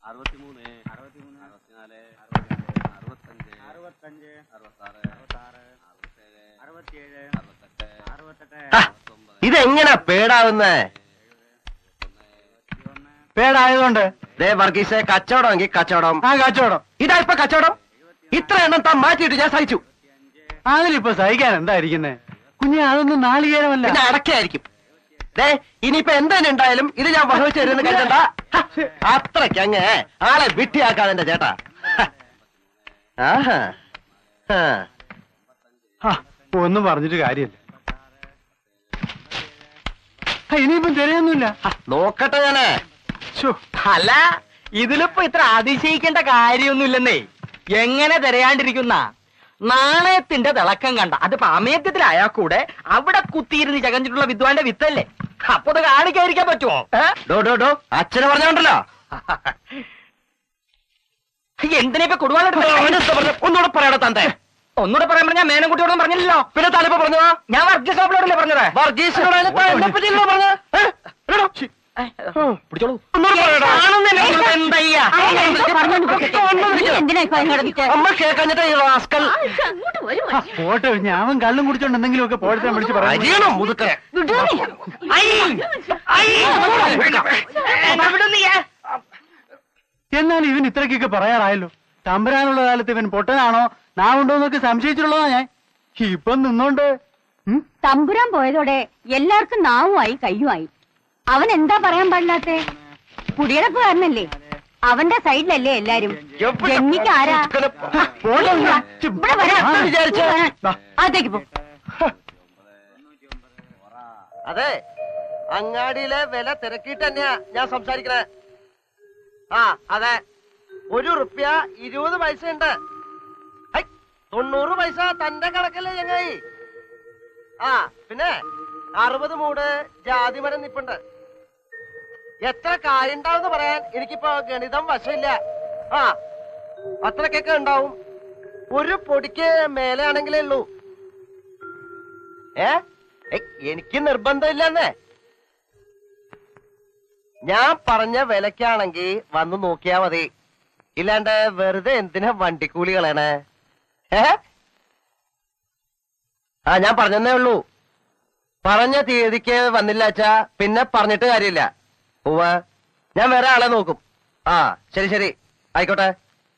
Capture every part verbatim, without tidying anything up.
അറുപത്തിമൂന്ന് അറുപത്തിമൂന്ന് അറുപത്തിനാല് അറുപത്തഞ്ച് അറുപത്തഞ്ച് അറുപത്താറ് അറുപത്താറ് അറുപത്തിയേഴ് അറുപത്തെട്ട് അറുപത്തെട്ട്. ഇതെങ്ങനെ പേടാവുന്നേ? പേടായതുകൊണ്ട് ദേ വർഗീസ്, കച്ചവടമെങ്കിൽ കച്ചവടം. ആ കച്ചവടം ഇതാ ഇപ്പൊ കച്ചവടം. ഇത്ര എണ്ണം താൻ മാറ്റിയിട്ട് ഞാൻ സഹിച്ചു. അതിലിപ്പോ സഹിക്കാൻ എന്തായിരിക്കുന്നേ കുഞ്ഞെ? അതൊന്നും നാളികേരമല്ല, പിന്നെ അടക്കായിരിക്കും. ദേ ഇനിയിപ്പോ എന്തെങ്കിലും ഉണ്ടായാലും ഇത് ഞാൻ വഹിച്ചു തരുമെന്ന് കരുതണ്ട. അത്രയ്ക്ക് അങ്ങ് ആളെ വിട്ടിയാക്കാതെ ചേട്ടാ. ആഹാ ഒന്നും പറഞ്ഞിട്ട് കാര്യമില്ല. ഇനിയിപ്പം തിരയൊന്നുമില്ല. നോക്കട്ടെ ഞാനേ. അല്ല, ഇതിലിപ്പോ ഇത്ര അതിശയിക്കേണ്ട കാര്യമൊന്നുമില്ലെന്നേ. എങ്ങനെ തിരയാണ്ടിരിക്കുന്ന നാണയത്തിന്റെ തിളക്കം കണ്ട അതിപ്പോ അമേദ്യത്തിലായാൽ കൂടെ അവിടെ കുത്തിയിരുന്ന് ചകഞ്ഞിട്ടുള്ള വിദ്വാന്റെ വിത്തല്ലേ? അപ്പൊ അത് കാണിക്കാതിരിക്കാൻ പറ്റുമോ? ഡോ ഡോ ഡോ അച്ഛനെ പറഞ്ഞോണ്ടല്ലോ. എന്തിനാ കൊടുവാളെടുത്ത? ഒന്നുകൂടെ പറയണോ തന്റെ? ഒന്നുകൂടെ പറയാൻ പറഞ്ഞാൽ മേനംകുട്ടിയോടൊന്നും പറഞ്ഞില്ലല്ലോ. പിന്നെ താനിപ്പോ പറഞ്ഞു? ഞാൻ വർഗീസ് സാബിനോടല്ലേ പറഞ്ഞത്? വർഗീസിനോട് പറഞ്ഞു. അമ്മ കേക്കഞ്ഞിട്ട് ഈ റാസ്കൽ പോട്ടെ. ഞാൻ കള്ളും കുടിച്ചോണ്ട് എന്തെങ്കിലും ഒക്കെ പോഴത്തെ വിളിച്ച് പറയണം. മുതുക്കെ എന്നാലും ഇവൻ ഇത്രക്കൊക്കെ പറയാറായല്ലോ. തമ്പരാനുള്ള കാലത്ത് ഇവൻ പൊട്ടനാണോ നാവുണ്ടോന്നൊക്കെ സംശയിച്ചിട്ടുള്ളതാ ഞാൻ. ഇപ്പം നിന്നോണ്ട് തമ്പുരാൻ പോയതോടെ എല്ലാവർക്കും നാവുമായി കയ്യുമായി. അവൻ എന്താ പറയാൻ പാടില്ലാത്ത? കുടിയടപ്പുകാരനല്ലേ? അവന്റെ സൈഡിലല്ലേ എല്ലാരും? ജന്മിക്ക് ആരാ? അതേക്ക് പോ. അതെ, അങ്ങാടിയിലെ വില തിരക്കിട്ട് തന്നെയാ ഞാൻ സംസാരിക്കണേ. ആ അതെ, ഒരു റുപ്യ ഇരുപത് പൈസ ഉണ്ട്. തൊണ്ണൂറ് പൈസ തന്റെ കണക്കല്ലേ ചങ്ങായി? ആ പിന്നെ അറുപത് മൂട് ജാതി മരം നിപ്പുണ്ട്. എത്ര കായുണ്ടാവുന്ന് പറയാൻ എനിക്കിപ്പോ ഗണിതം വശമില്ല. ആ അത്രക്കൊക്കെ ഉണ്ടാവും. ഒരു പൊടിക്ക് മേലെ ആണെങ്കിലേ ഉള്ളൂ. ഏ എനിക്ക് നിർബന്ധമില്ലെന്നേ. ഞാൻ പറഞ്ഞ വിലക്കാണെങ്കി വന്ന് നോക്കിയാ മതി. ഇല്ലാണ്ട് വെറുതെ എന്തിനാ വണ്ടിക്കൂലി കളയണേ? ഏ ആ ഞാൻ പറഞ്ഞതേ ഉള്ളൂ. പറഞ്ഞ തീയതിക്ക് വന്നില്ല അച്ഛാ പിന്നെ പറഞ്ഞിട്ട് കാര്യമില്ല. ഉവ്വ, ഞാൻ വേറെ ആളെ നോക്കും. ആ ശരി ശരി ആയിക്കോട്ടെ.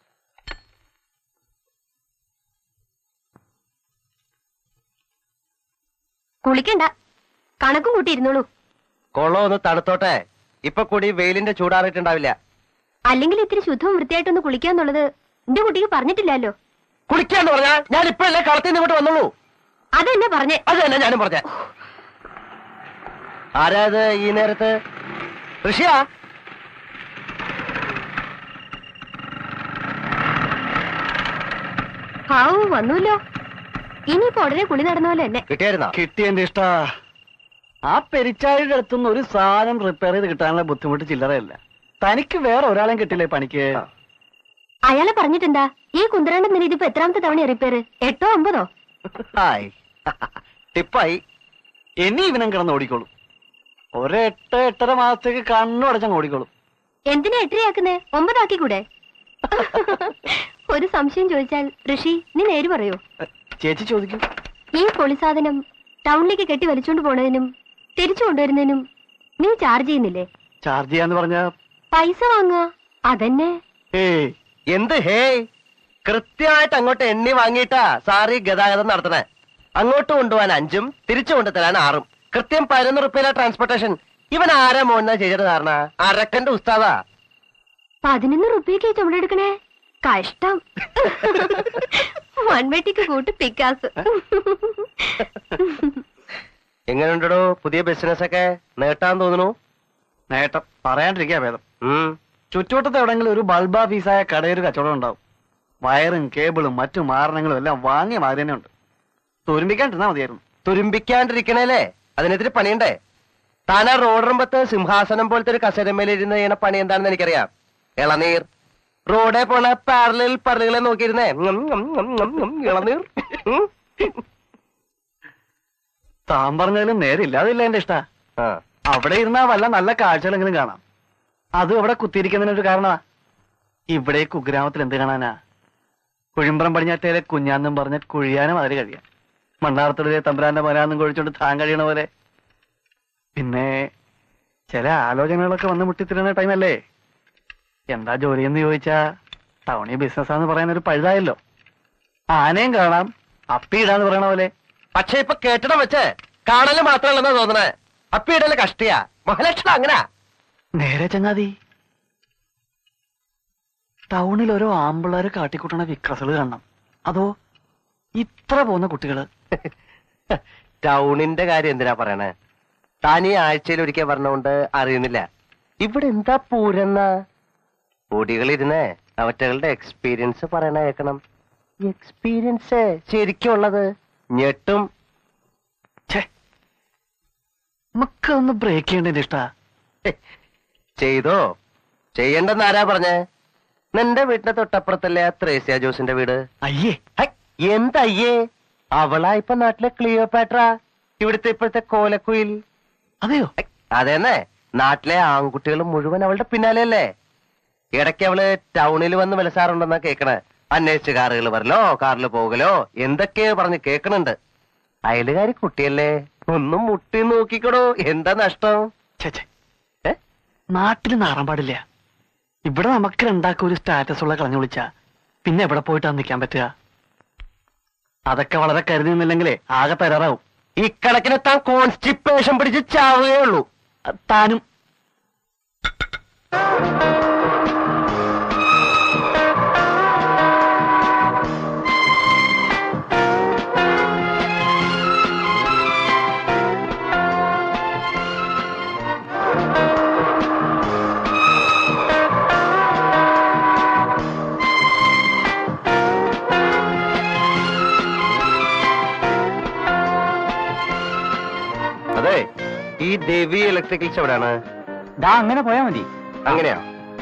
കുളിക്കണ്ട, കണക്കും കൂട്ടിയിരുന്നോളൂ. കൊള്ളോ ഒന്ന് തണുത്തോട്ടെ. ഇപ്പൊ കൂടി വെയിലിന്റെ ചൂടാറിയിട്ടുണ്ടാവില്ല. അല്ലെങ്കിൽ ഇത്തിരി ശുദ്ധവും വൃത്തിയായിട്ടൊന്ന് കുളിക്കാന്നുള്ളത് എന്റെ കുട്ടിക്ക് പറഞ്ഞിട്ടില്ലല്ലോ. കുളിക്കാന്ന് പറഞ്ഞാ ഞാൻ ഇപ്പഴല്ലേ കളത്തിൽ ഇങ്ങോട്ട് വന്നുള്ളൂ. അതെന്നെ പറഞ്ഞേ. അത് തന്നെ ഞാനും പറഞ്ഞ. ആരാ ഇത് ഈ നേരത്ത്? ഋഷിയാ? ഹാവു വന്നൂല്ലോ. ഇനിയിപ്പോ ഉടനെ കുളി നടന്ന പോലെ തന്നെ. കിട്ടിയായിരുന്നോ? കിട്ടിയെന്റെ ഇഷ്ട. ആ പെരിച്ചാഴിയുടെ അടുത്തുനിന്ന് ഒരു സാധനം റിപ്പയർ ചെയ്ത് കിട്ടാനുള്ള ബുദ്ധിമുട്ട് ചില്ലറയല്ല. തനിക്ക് വേറെ ഒരാളെയും കിട്ടില്ലേ പണിക്ക്? അയാളെ പറഞ്ഞിട്ടുണ്ടാ? ഈ കുന്തരാണ്ട് നില ഇതിപ്പോ എത്രാമത്തെ തവണ റിപ്പയർ? എട്ടോ ഒമ്പതോ? ടിപ്പായി. ഇനി ഇവനും കിടന്ന് ഓടിക്കോളും. ഒരെട്ട് എട്ടര മാസത്തേക്ക് കണ്ണുടച്ചങ്ങ് ഓടിക്കോളും. എന്തിനാ എട്ടരയാക്കുന്നേ? ഒമ്പതാക്കി കൂടെ? ഒരു സംശയം ചോദിച്ചാൽ ഋഷി നീ നേര് പറയൂ. ചേച്ചി ചോദിക്കും. ഈ പൊളി സാധനം ടൗണിലേക്ക് കെട്ടി വലിച്ചോണ്ട് പോണതിനും തിരിച്ചു കൊണ്ടുവരുന്നതിനും നീ ചാർജ് ചെയ്യുന്നില്ലേ? ചാർജ് ചെയ്യാന്ന് പറഞ്ഞ പൈസ വാങ്ങുക അതന്നെ. ഏയ് എന്ത് ഹേ? കൃത്യമായിട്ട് അങ്ങോട്ട് എണ്ണി വാങ്ങിയിട്ടാ സാറി ഗതാഗതം നടത്തണേ. അങ്ങോട്ട് കൊണ്ടുപോകാൻ അഞ്ചും തിരിച്ചു കൊണ്ടുതരാൻ ആറും. കൃത്യം പതിനൊന്ന് റുപ്യയിലെ ട്രാൻസ്പോർട്ടേഷൻ. ഇവൻ ആരാ മോന്നാ ചെയ്തിട്ട് ധാരണ? അരക്കന്റെ ഉസ്താദാ. പതിനൊന്ന് റുപ്യക്ക് ചുമടെടുക്കണേ? കഷ്ടം. വൺവെട്ടിക്ക് കൂട്ട് പിക്കാസ്. എങ്ങനെയുണ്ടോ പുതിയ ബിസിനസ് ഒക്കെ? നേട്ടാൻ തോന്നുന്നു. നേട്ടം പറയാണ്ടിരിക്കാ ഭേദം. ചുറ്റുവട്ടത്ത് എവിടെങ്കിലും ഒരു ബൾബ ഫീസായ കടയൊരു കച്ചവടം ഉണ്ടാവും. വയറും കേബിളും മറ്റു മാരണങ്ങളും എല്ലാം വാങ്ങിയ മാതിരി തന്നെ ഉണ്ട്. തുരുമ്പിക്കാണ്ടിരുന്നാ മതിയായിരുന്നു. തുരുമ്പിക്കാണ്ടിരിക്കണല്ലേ? അതിനെതിരെ പണിയുണ്ടേ. താനാ റോഡറുമ്പത്ത് സിംഹാസനം പോലത്തെ ഒരു കസരമേലിരുന്ന് ചെയ്യുന്ന പണി എന്താണെന്ന് എനിക്കറിയാം. ഇളനീർ. റോഡേ പോണ പാരലിൽ പരലുകളെ നോക്കിയിരുന്നേ ഇളനീർ. താൻ പറഞ്ഞാലും നേരില്ലാതില്ല എന്റെ ഇഷ്ട. അവിടെ ഇരുന്നാ വല്ല നല്ല കാഴ്ചകളെങ്കിലും കാണാം. അതും അവിടെ കുത്തിയിരിക്കുന്നതിനൊരു കാരണമാ. ഇവിടെ കുഗ്രാമത്തിൽ എന്ത് കാണാനാ? കുഴിമ്പ്രം പടിഞ്ഞാറ്റയിലെ കുഞ്ഞാന്നും പറഞ്ഞ കുഴിയാനും അതിൽ കഴിയാം. മണ്ണാർത്തുള്ളിലെ തമ്പുരാന്റെ മനാന്നും കൊഴിച്ചോണ്ട് താൻ കഴിയണ പോലെ. പിന്നെ ചില ആലോചനകളൊക്കെ വന്ന് മുട്ടിത്തിരുന്ന ടൈമല്ലേ? എന്താ ജോലിയെന്ന് ചോദിച്ചാ ടൗണിൽ ബിസിനസ്സാന്ന് പറയാൻ ഒരു പഴുതായല്ലോ. ആനയും കാണാം, അപ്പിയിടാന്ന് പറയണ പോലെ. പക്ഷെ ഇപ്പൊ കെട്ടിടം വെച്ച് കാണല് മാത്രമല്ലെന്നാ തോന്നണേ. അപ്പിയിടല് കഷ്ടിയാ. മഹാലക്ഷ്മി അങ്ങനാ. നേരെ ചങ്ങാതി, ടൗണിൽ ഓരോ ആമ്പിള്ളേര് കാട്ടിക്കൂട്ടണ വിക്രസുകൾ കാണണം. അതോ ഇത്ര പോകുന്ന കുട്ടികള്? ടൗണിന്റെ കാര്യം എന്തിനാ പറയണേ? താൻ ഈ ആഴ്ചയിൽ ഒരിക്കൽ പറഞ്ഞുകൊണ്ട് അറിയുന്നില്ല. ഇവിടെ എന്താ പൂരെന്ന പൊടികളിരുന്നേ അവറ്റകളുടെ എക്സ്പീരിയൻസ് പറയണ കേൾക്കണം. എക്സ്പീരിയൻസ് ശരിക്കും ഉള്ളത് ഞെട്ടും. നമുക്ക് ഒന്ന് ബ്രേക്ക് ചെയ്യേണ്ടതിന്റെ ഇഷ്ടാ. ചെയ്തോ? ചെയ്യണ്ടെന്ന് ആരാ പറഞ്ഞേ? നിന്റെ വീട്ടിന്റെ തൊട്ടപ്പുറത്തല്ലേ ആ ത്രേസ്യ ജോസിന്റെ വീട്? അയ്യേ, എന്തയ്യേ? അവളാ ഇപ്പൊ നാട്ടിലെ ക്ലിയോപാട്ര, ഇവിടുത്തെ ഇപ്പോഴത്തെ കോലക്കുയിൽ. അതെയോ? അതേന്നെ, നാട്ടിലെ ആൺകുട്ടികൾ മുഴുവൻ അവളുടെ പിന്നാലെയല്ലേ. ഇടയ്ക്ക് അവള് ടൗണിൽ വന്ന് വിലസാറുണ്ടെന്നാ കേക്കണേ. അന്വേഷിച്ച് കാറുകൾ വരലോ, കാറിൽ പോകലോ എന്തൊക്കെയോ പറഞ്ഞ് കേക്കണുണ്ട്. അയലുകാരി കുട്ടിയല്ലേ, ഒന്നും മുട്ടി നോക്കിക്കടോ. എന്താ നഷ്ടം? ചേച്ചേ, നാട്ടിൽ നാറാൻ പാടില്ല. ഇവിടെ നമുക്ക് രണ്ടാക്കും ഒരു സ്റ്റാറ്റസ് ഉള്ള കളഞ്ഞു വിളിച്ചാ പിന്നെ എവിടെ പോയിട്ടാ നിൽക്കാൻ പറ്റുക? അതൊക്കെ വളരെ കരുതി നിന്നില്ലെങ്കിലേ ആകെ തരാറാവും. ഇക്കണക്കിന് താൻ കോൺസ്റ്റിപ്പേഷൻ പിടിച്ച് ചാവുകയേ ഉള്ളൂ. താനും ഈ ദേവി ഇലക്ട്രിക്കൽസ് എവിടെയാണ്? ദാ അങ്ങനെ പോയാ മതി. അങ്ങനെയാ?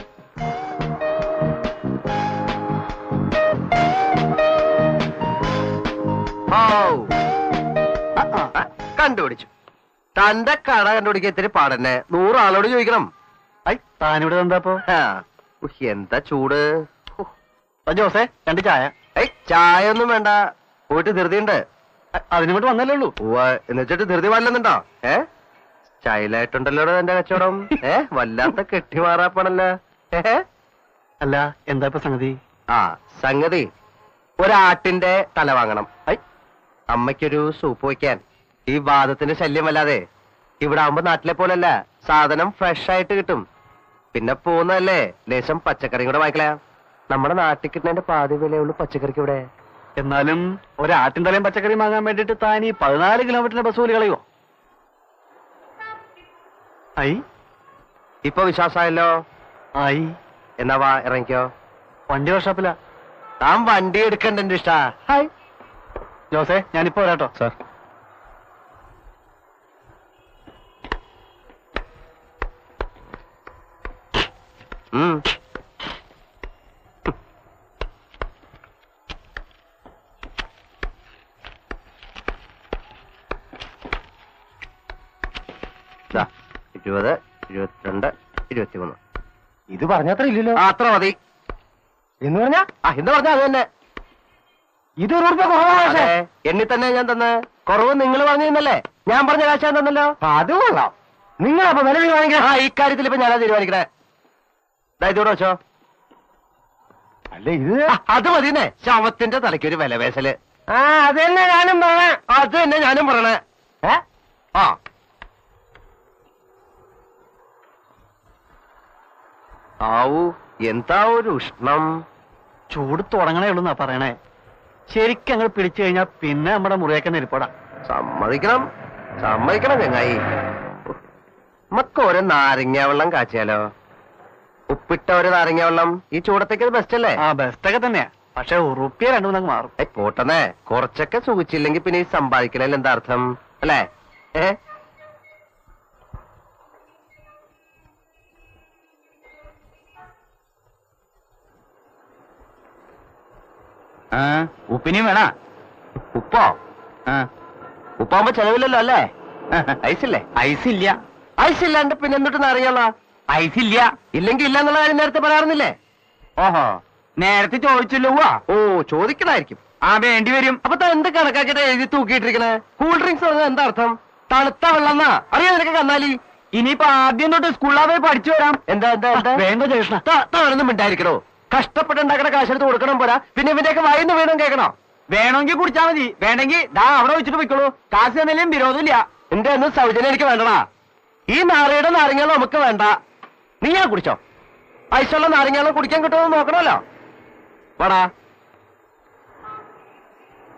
കണ്ടുപിടിച്ചു. തന്റെ കട കണ്ടുപിടിക്കാൻ ഇത്തിരി പാടന്നെ. നൂറാളോട് ചോദിക്കണം. ഐ താനിവിടെ എന്താപ്പോ? എന്താ ചൂട് ജോസേ, രണ്ട് ചായ. ഐ ചായ ഒന്നും വേണ്ട, പോയിട്ട് ധൃതിയുണ്ട്. അതിനോട്ട് വന്നല്ലേ ഉള്ളൂ. എന്നുവെച്ചിട്ട് ധൃതി വല്ലെന്നുണ്ടോ? ഏ സ്റ്റൈലായിട്ടുണ്ടല്ലോ എന്റെ കച്ചവടം. ഏ വല്ലാത്ത കെട്ടിമാറാപ്പണല്ലോ. ഏ അല്ല, എന്താ ഇപ്പൊ സംഗതി? ആ സംഗതി, ഒരാട്ടിന്റെ തല വാങ്ങണം. ഐ അമ്മയ്ക്കൊരു സൂപ്പ് വയ്ക്കാൻ. ഈ വാദത്തിന്റെ ശല്യം വല്ലാതെ. ഇവിടെ ആവുമ്പോ നാട്ടിലെ പോലല്ല, സാധനം ഫ്രഷ് ആയിട്ട് കിട്ടും. പിന്നെ പോകുന്നതല്ലേ, ലേശം പച്ചക്കറിയും കൂടെ വാങ്ങിക്കല. നമ്മുടെ നാട്ടിൽ കിട്ടുന്നതിന്റെ പാതി വിലയുള്ളൂ പച്ചക്കറിക്ക് ഇവിടെ. എന്നാലും ഒരാട്ടിൻ തലയും പച്ചക്കറിയും വാങ്ങാൻ വേണ്ടിട്ട് താൻ ഈ പതിനാല് കിലോമീറ്ററിന്റെ ബസ് കൂലി കളയോ? ഐ ഇപ്പൊ വിശ്വാസമായല്ലോ. ആയി. എന്നാ വാ ഇറങ്ങിക്കോ. വണ്ടി വർഷാപ്പില്ല. താൻ വണ്ടി എടുക്കണ്ട എന്റെ ഇഷ്ടാ. ഹായ് ജോസേ, ഞാനിപ്പോ വരാട്ടോ. സാർ ഇരുപത്, ഇരുപത്തിരണ്ട്, ഇരുപത്തിമൂന്ന്. ഇത് പറഞ്ഞത്ര ഇല്ലല്ലോ. അത്ര മതി എന്ന് പറഞ്ഞാ എന്ന് പറഞ്ഞാ അത് തന്നെ. ഇത് ഒരു രൂപ കുറവാണ്. എണ്ണി തന്നെ ഞാൻ തന്നെ. കുറവ് നിങ്ങൾ പറഞ്ഞല്ലേ, ഞാൻ പറഞ്ഞ കാശ് ഞാൻ തന്നല്ലോ. അത് കൊള്ളാം. നിങ്ങളപ്പോ വില തീരുമാനിക്കണ. ഈ കാര്യത്തിൽ ഇപ്പൊ ഞാനാ തീരുമാനിക്കണേ. ഇതോടെ വെച്ചോ. അല്ല ഇത് അത് മതിന്നേ. ശവത്തിന്റെ തലയ്ക്ക് ഒരു വില വേസല്. ആ അത് തന്നെ ഞാനും പറയണേ. അത് തന്നെ ഞാനും പറയണേ. ഏ ആ ആവൂ, എന്താ ഒരു ഉഷ്ണം. ചൂട് തുടങ്ങണേ ഉള്ളൂന്നാ പറയണേ. ശരിക്കും അങ്ങ് പിടിച്ചു കഴിഞ്ഞാൽ പിന്നെ നമ്മുടെ മുറിയൊക്കെ നെരിപ്പടാ. സമ്മതിക്കണം, സമ്മതിക്കണം ചങ്ങായി. നമുക്ക് ഒരു നാരങ്ങ വെള്ളം കാച്ചിയാലോ? ഉപ്പിട്ട ഒരു നാരങ്ങ വെള്ളം ഈ ചൂടത്തേക്ക് ബെസ്റ്റ് അല്ലേ? ആ ബെസ്റ്റൊക്കെ തന്നെയാ. പക്ഷെ ഉറുപ്പിയ രണ്ടു മൂന്നങ്ങ് മാറും. ഏ പോട്ടെന്നേ, കുറച്ചൊക്കെ സൂചിച്ചില്ലെങ്കിൽ പിന്നെ ഈ സമ്പാദിക്കണേൽ എന്താ അർത്ഥം അല്ലേ? ഏ ഉപ്പിനെയും വേണ? ഉപ്പോ? ഉപ്പാകുമ്പോ ചെലവില്ലല്ലോ അല്ലേ? ഐസില്ലേ? ഐസില്ല. ഐസില്ലാണ്ട് പിന്നെ എന്തിട്ട് നാരങ്ങ? ഐസില്ല. ഇല്ലെങ്കിൽ ഇല്ല എന്നുള്ള കാര്യം നേരത്തെ പറയാറുന്നില്ലേ? ഓഹോ നേരത്തെ ചോദിച്ചില്ലോ ഓ ചോദിക്കണായിരിക്കും. ആ വേണ്ടി വരും. അപ്പൊ താൻ എന്ത് കണക്കാക്കിട്ട് എഴുതി തൂക്കിയിട്ടിരിക്കണേ? കൂൾ ഡ്രിങ്ക്സ് പറഞ്ഞാൽ എന്താ അർത്ഥം? തണുത്ത വെള്ളന്നാ അറിയാ നിനക്ക് കന്നാലി. ഇനിയിപ്പോ ആദ്യം തൊട്ട് സ്കൂളിലാ പോയി പഠിച്ചു വരാം. എന്താ എന്താ എന്താ വേണ്ട ജേഷ്ണ. താനൊന്നും മിണ്ടായിരിക്കണോ? കഷ്ടപ്പെട്ടുണ്ടാക്കണ കാശെടുത്ത് കൊടുക്കണം പോരാ, പിന്നെ ഇവന്റെയൊക്കെ വായിന്ന് വീണം കേൾക്കണോ? വേണമെങ്കിൽ കുടിച്ചാ മതി, വേണമെങ്കിൽ ദാ അവിടെ വെച്ചിട്ട് പോയിക്കോളൂ. കാശ് തന്നാലും വിരോധമില്ല. എന്റെ ഒന്നും സൗജന്യം എനിക്ക് വേണ്ടടാ. ഈ നാരയുടെ നാരങ്ങളും നമുക്ക് വേണ്ട. നീ ഞാൻ കുടിച്ചോ? ഐസുള്ള നാരങ്ങളും കുടിക്കാൻ കിട്ടുമെന്ന് നോക്കണമല്ലോ. വാടാ.